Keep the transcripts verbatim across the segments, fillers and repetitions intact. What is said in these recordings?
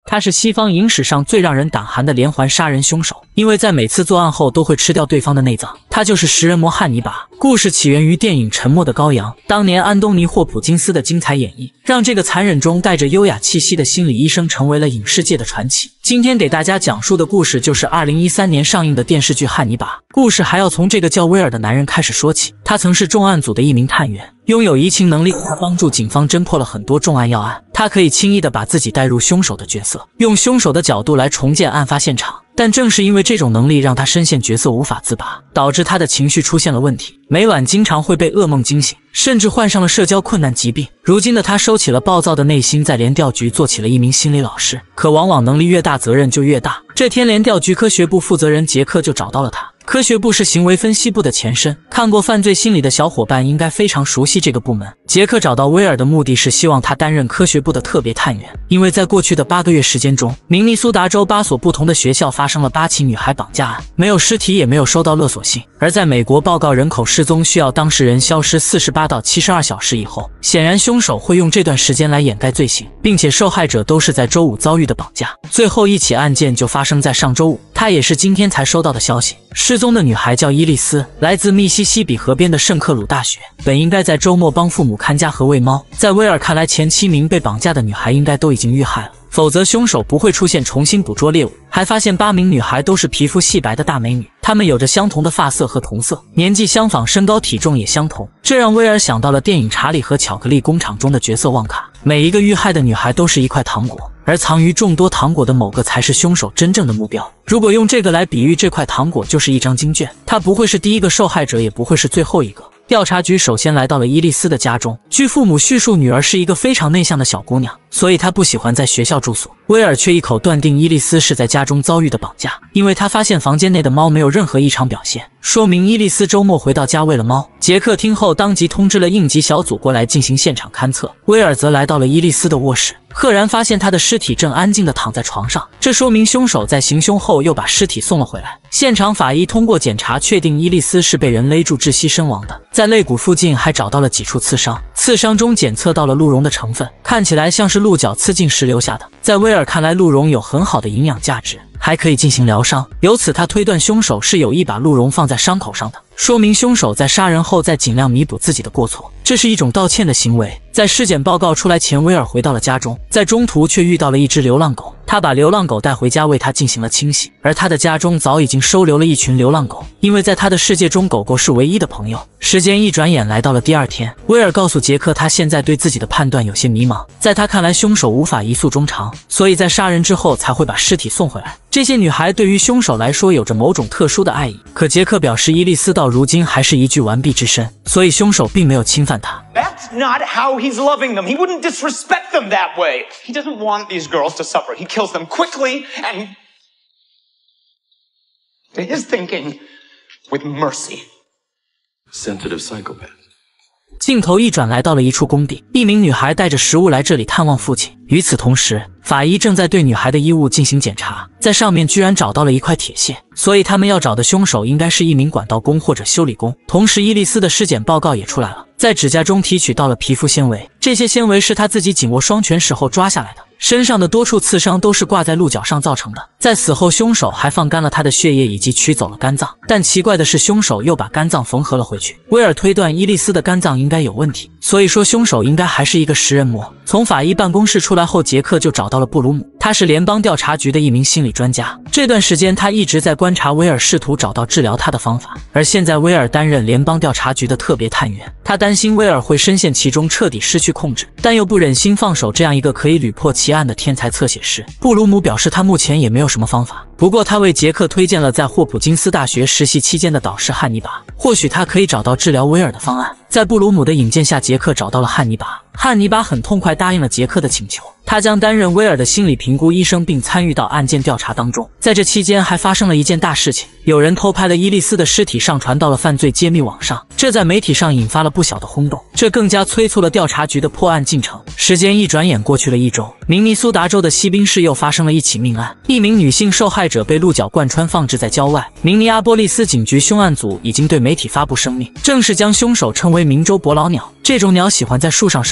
他是西方影史上最让人胆寒的连环杀人凶手，因为在每次作案后都会吃掉对方的内脏。他就是食人魔汉尼拔。故事起源于电影《沉默的羔羊》，当年安东尼·霍普金斯的精彩演绎，让这个残忍中带着优雅气息的心理医生成为了影视界的传奇。今天给大家讲述的故事就是二零一三年上映的电视剧《汉尼拔》。故事还要从这个叫威尔的男人开始说起。他曾是重案组的一名探员，拥有移情能力，他帮助警方侦破了很多重案要案。他可以轻易地把自己带入凶手的角色，用凶手的角度来重建案发现场。但正是因为这种能力，让他深陷角色无法自拔，导致他的情绪出现了问题，每晚经常会被噩梦惊醒，甚至患上了社交困难疾病。如今的他收起了暴躁的内心，在联调局做起了一名心理老师。可往往能力越大，责任就越大。这天，联调局科学部负责人杰克就找到了他。科学部是行为分析部的前身，看过犯罪心理的小伙伴应该非常熟悉这个部门。杰克找到威尔的目的是希望他担任科学部的特别探员，因为在过去的八个月时间中，明尼苏达州八所不同的学校发生了八起女孩绑架案，没有尸体，也没有收到勒索信。而在美国报告人口失踪需要当事人消失四十八到七十二小时以后，显然凶手会用这段时间来掩盖罪行，并且受害者都是在周五遭遇的绑架。最后一起案件就发生在上周五，他也是今天才收到的消息。失踪的女孩叫伊丽丝，来自密西西比河边的圣克鲁大学，本应该在周末帮父母看家和喂猫。在威尔看来，前七名被绑架的女孩应该都已经遇害了，否则凶手不会出现重新捕捉猎物。还发现八名女孩都是皮肤细白的大美女，她们有着相同的发色和瞳色，年纪相仿，身高体重也相同。这让威尔想到了电影《查理和巧克力工厂》中的角色旺卡，每一个遇害的女孩都是一块糖果，而藏于众多糖果的某个才是凶手真正的目标。如果用这个来比喻，这块糖果就是一张经卷，他不会是第一个受害者，也不会是最后一个。调查局首先来到了伊丽丝的家中。据父母叙述，女儿是一个非常内向的小姑娘，所以她不喜欢在学校住宿。威尔却一口断定伊丽丝是在家中遭遇的绑架，因为他发现房间内的猫没有任何异常表现，说明伊丽丝周末回到家喂了猫。杰克听后当即通知了应急小组过来进行现场勘测。威尔则来到了伊丽丝的卧室，赫然发现她的尸体正安静地躺在床上，这说明凶手在行凶后又把尸体送了回来。现场法医通过检查确定伊丽丝是被人勒住窒息身亡的，在肋骨附近还找到了几处刺伤，刺伤中检测到了鹿茸的成分，看起来像是鹿角刺进时留下的。在威尔看来，鹿茸有很好的营养价值，还可以进行疗伤，由此他推断凶手是有意把鹿茸放在伤口上的，说明凶手在杀人后再尽量弥补自己的过错，这是一种道歉的行为。在尸检报告出来前，威尔回到了家中，在中途却遇到了一只流浪狗，他把流浪狗带回家为它进行了清洗，而他的家中早已经收留了一群流浪狗，因为在他的世界中，狗狗是唯一的朋友。时间一转眼来到了第二天，威尔告诉杰克，他现在对自己的判断有些迷茫，在他看来，凶手无法一诉衷肠，所以在杀人之后才会把尸体送回来。这些女孩对于凶手来说有着某种特殊的爱意，可杰克表示伊丽丝到如今还是一具完璧之身，所以凶手并没有侵犯她。 That's not how he's loving them. He wouldn't disrespect them that way. He doesn't want these girls to suffer. He kills them quickly and, to his thinking, with mercy. Sensitive psychopath. 镜头一转来到了一处工地，一名女孩带着食物来这里探望父亲。与此同时，法医正在对女孩的衣物进行检查，在上面居然找到了一块铁屑，所以他们要找的凶手应该是一名管道工或者修理工。同时，伊丽丝的尸检报告也出来了，在指甲中提取到了皮肤纤维，这些纤维是她自己紧握双拳时候抓下来的。身上的多处刺伤都是挂在鹿角上造成的。在死后，凶手还放干了他的血液以及取走了肝脏，但奇怪的是，凶手又把肝脏缝合了回去。威尔推断伊丽丝的肝脏应该有问题，所以说凶手应该还是一个食人魔。从法医办公室出来后，杰克就找到了布鲁姆，他是联邦调查局的一名心理专家。这段时间他一直在观察威尔，试图找到治疗他的方法。而现在威尔担任联邦调查局的特别探员，他担心威尔会深陷其中，彻底失去控制，但又不忍心放手这样一个可以屡破奇案的天才侧写师。布鲁姆表示他目前也没有什么方法，不过他为杰克推荐了在霍普金斯大学实习期间的导师汉尼拔，或许他可以找到治疗威尔的方案。在布鲁姆的引荐下，杰克找到了汉尼拔。汉尼拔很痛快答应了杰克的请求，他将担任威尔的心理评估医生，并参与到案件调查当中。在这期间还发生了一件大事情，有人偷拍了伊丽丝的尸体上传到了犯罪揭秘网上，这在媒体上引发了不小的轰动，这更加催促了调查局的破案进程。时间一转眼过去了一周，明尼苏达州的西宾市又发生了一起命案，一名女性受害者被鹿角贯穿放置在郊外。明尼阿波利斯警局凶案组已经对媒体发布声明，正式将凶手称为明州伯劳鸟。这种鸟喜欢在树上生活，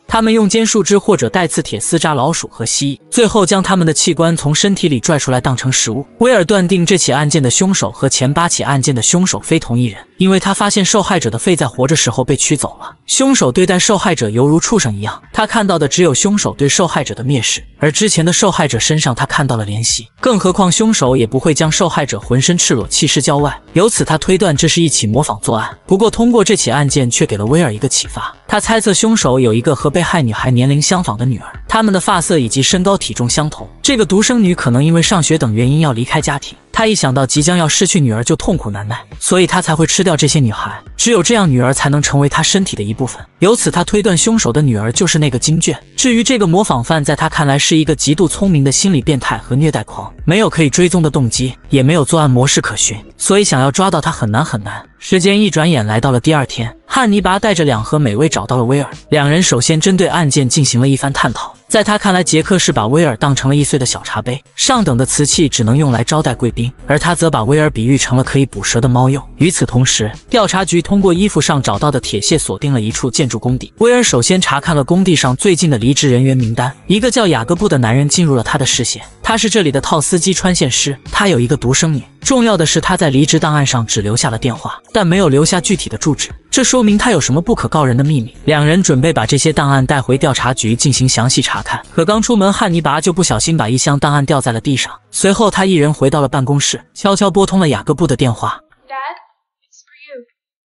他们用尖树枝或者带刺铁丝扎老鼠和蜥蜴，最后将他们的器官从身体里拽出来当成食物。威尔断定这起案件的凶手和前八起案件的凶手非同一人，因为他发现受害者的肺在活着时候被取走了。凶手对待受害者犹如畜生一样，他看到的只有凶手对受害者的蔑视，而之前的受害者身上他看到了怜惜。更何况凶手也不会将受害者浑身赤裸弃尸郊外，由此他推断这是一起模仿作案。不过通过这起案件却给了威尔一个启发，他猜测凶手有一个和被害女孩年龄相仿的女儿，她们的发色以及身高体重相同。这个独生女可能因为上学等原因要离开家庭，他一想到即将要失去女儿就痛苦难耐，所以他才会吃掉这些女孩，只有这样女儿才能成为他身体的一部分。由此他推断凶手的女儿就是那个金卷。至于这个模仿犯，在他看来是一个极度聪明的心理变态和虐待狂，没有可以追踪的动机，也没有作案模式可循，所以想要抓到他很难很难。时间一转眼来到了第二天，汉尼拔带着两盒美味找到了威尔，两人首先针对案件进行了一番探讨。在他看来，杰克是把威尔当成了易碎的小茶杯，上等的瓷器只能用来招待贵宾，而他则把威尔比喻成了可以捕蛇的猫鼬。与此同时，调查局通过衣服上找到的铁屑锁定了一处建筑工地。威尔首先查看了工地上最近的离职人员名单，一个叫雅各布的男人进入了他的视线，他是这里的套丝机穿线师，他有一个独生女。重要的是，他在离职档案上只留下了电话，但没有留下具体的住址，这说明他有什么不可告人的秘密。两人准备把这些档案带回调查局进行详细查看，可刚出门，汉尼拔就不小心把一箱档案掉在了地上。随后他一人回到了办公室，悄悄拨通了雅各布的电话。 Dad, it's for you.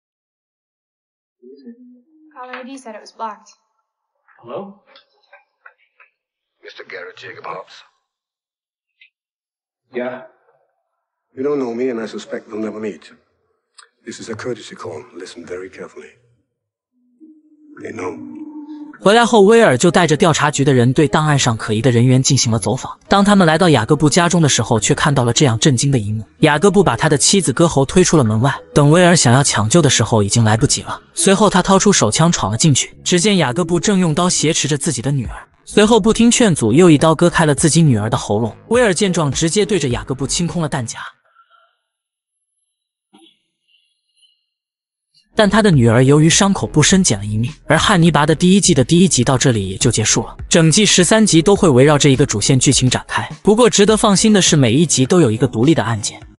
Caller I D said it was blocked. Hello? Mister Garrett Jacob Hobbs. Yeah. You don't know me, and I suspect we'll never meet. This is a courtesy call. Listen very carefully. They know. 回来后，威尔就带着调查局的人对档案上可疑的人员进行了走访。当他们来到雅各布家中的时候，却看到了这样震惊的一幕：雅各布把他的妻子割喉推出了门外。等威尔想要抢救的时候，已经来不及了。随后，他掏出手枪闯了进去，只见雅各布正用刀挟持着自己的女儿。随后不听劝阻，又一刀割开了自己女儿的喉咙。威尔见状，直接对着雅各布清空了弹夹。但他的女儿由于伤口不深，捡了一命。而汉尼拔的第一季的第一集到这里也就结束了，整季十三集都会围绕这一个主线剧情展开。不过值得放心的是，每一集都有一个独立的案件。